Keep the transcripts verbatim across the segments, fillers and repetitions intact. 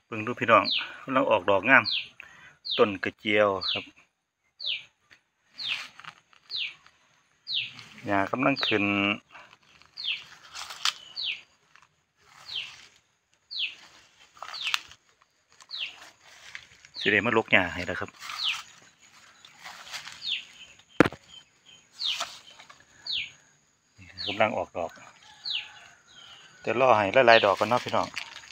เบิ่งดูพี่น้องกำลังออกดอกงามต้นกระเจียวครับหญ้ากำลังขึ้นสิได้มาลกหญ้าให้แล้วครับกำลังออกดอกแต่รอให้หลายๆดอกกันเนาะพี่น้อง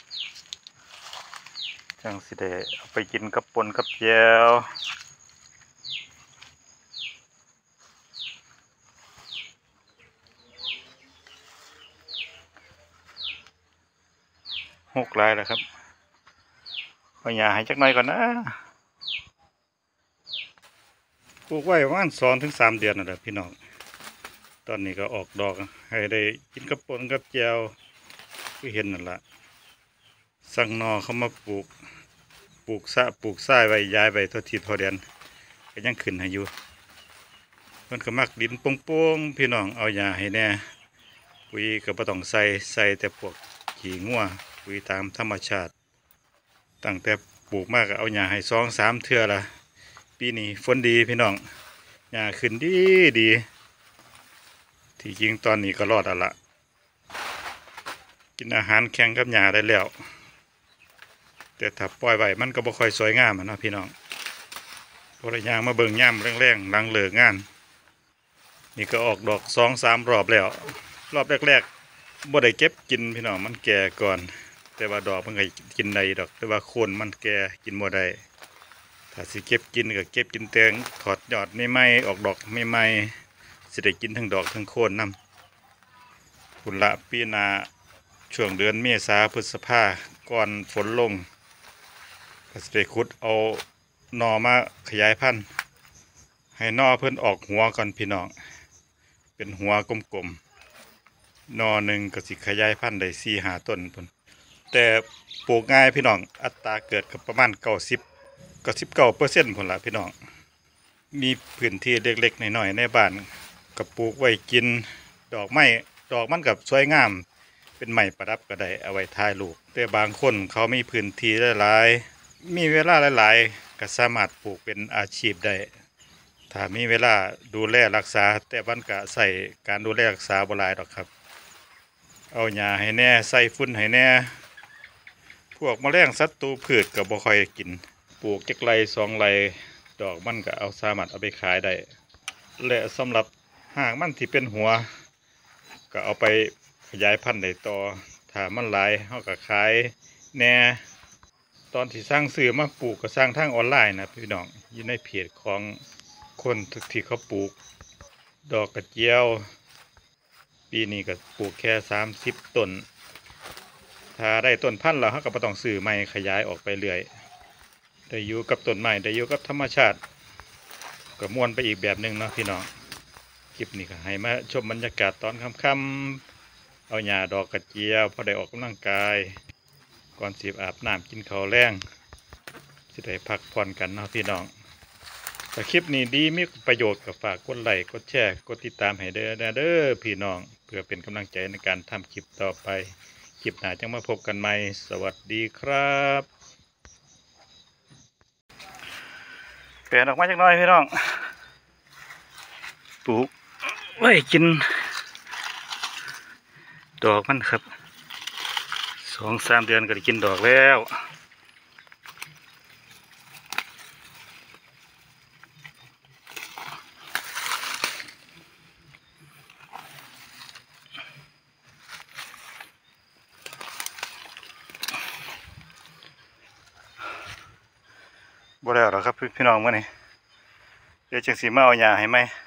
จังสิได้เอาไปกินกับปนกับแจ่วหกลายแล้วครับเอาหญ้าให้จักหน่อยก่อนนะปลูกไว้ประมาณสองถึงสามเดือนนั่นแหละพี่น้องตอนนี้ก็ออกดอกให้ได้กินกับปนกับแจ่วที่เห็นนั่นแหละสั่งนอเขามาปลูกปลูกสะปลูกทรายไว้ย้ายไปทั่วทิศทั่วแดนก็ยังขึ้นให้อยู่เพิ่นก็มักดินโป่งๆพี่น้องเอาหญ้าให้แน่ปุ๋ยก็บ่ต้องใส่ใส่แต่พวกขี้งัวปุ๋ยตามธรรมชาติตั้งแต่ปลูกมากก็เอาหญ้าให้สองสามเทื่อละปีนี้ฝนดีพี่น้องหญ้าขึ้นดีดีที่จริงตอนนี้ก็รอดอ่ะละกินอาหารแข่งกับหญ้าได้แล้วแต่ถ้าปล่อยไว้มันก็บ่ค่อยสวยงามอ่ะนะพี่น้องพอได้ย่างมาเบิ่งย่ำแรงๆหลังเลิกงานนี่ก็ออกดอกสองสามรอบแล้วรอบแรกๆบ่ได้เก็บกินพี่น้องมันแก่ก่อนแต่ว่าดอกมันก็กินได้ดอกแต่ว่าโคนมันแก่กินบ่ได้ถ้าสิเก็บกินก็เก็บกินแตงถอดยอดใหม่ๆออกดอกใหม่ๆสิได้กินทั้งดอกทั้งโคนนำพุ่นละปีหน้าช่วงเดือนเมษาพฤษภาก่อนฝนลงก็สิได้ขุดเอาหน่อมาขยายพันธุ์ให้หน่อเพิ่นออกหัวก่อนพี่น้องเป็นหัวกลมๆหน่อหนึ่งก็สิขยายพันธุ์ได้สี่ห้าต้นพุ่นแต่ปลูกง่ายพี่น้องอัตราเกิดก็ประมาณเก้าสิบก็สิบเก้าเปอร์เซ็นต์พุ่นละพี่น้องมีพื้นที่เล็กๆน้อยๆในบ้านก็ปลูกไว้กินดอกไม้ดอกมันกับสวยงามเป็นไม้ประดับก็ได้เอาไว้ถ่ายรูปแต่บางคนเขามีพื้นที่หลายๆมีเวลาหลายๆก็สามารถปลูกเป็นอาชีพได้ถ้ามีเวลาดูแลรักษาแต่มันก็ใส่การดูแลรักษาบ่หลายดอกครับเอาหญ้าให้แน่ใส่ฝุ่นให้แน่พวกแมลงศัตรูพืชก็บ่ค่อยกินปลูกจักไรสองไรดอกมันก็เอาสามารถเอาไปขายได้และสำหรับหากมันที่เป็นหัวก็เอาไปขยายพันธุ์ได้ต่อถ้ามันหลายเขาก็ขายแน่ตอนที่สร้างซื้อมาปลูกก็สร้างทางออนไลน์นะพี่น้องอยู่ในเพจของคนที่เขาปลูกดอกกระเจียวปีนี้ก็ปลูกแค่สามสิบต้นถ้าได้ต้นพันธุ์แล้วเขาก็ไม่ต้องซื้อใหม่ขยายออกไปเรื่อยได้อยู่กับต้นไม้ได้อยู่กับธรรมชาติก็ม่วนไปอีกแบบหนึ่งเนาะพี่น้องคลิปนี้ก็ให้มาชมบรรยากาศตอนค่ำๆเอาหญ้าดอกกระเจียวพอได้ออกกำลังกายก่อนสิบอาบน้ำกินข้าวแรงสิได้พักผ่อนกันเนาะพี่น้องถ้าคลิปนี้ดีมีประโยชน์ก็ฝากกดไลค์กดแชร์กดติดตามให้เด้อเด้อพี่น้องเพื่อเป็นกำลังใจในการทำคลิปต่อไปคลิปหน้าจะมาพบกันใหม่สวัสดีครับเปลี่ยนออกมาจากน้อยพี่น้องปลูกไว้กินดอกมันครับสองสามเดือนก็ได้กินดอกแล้วบ่แล้วหรอครับพี่น้องมื่อนี้เดี๋ยวจังสีมาเอาหญ้าให้ไหม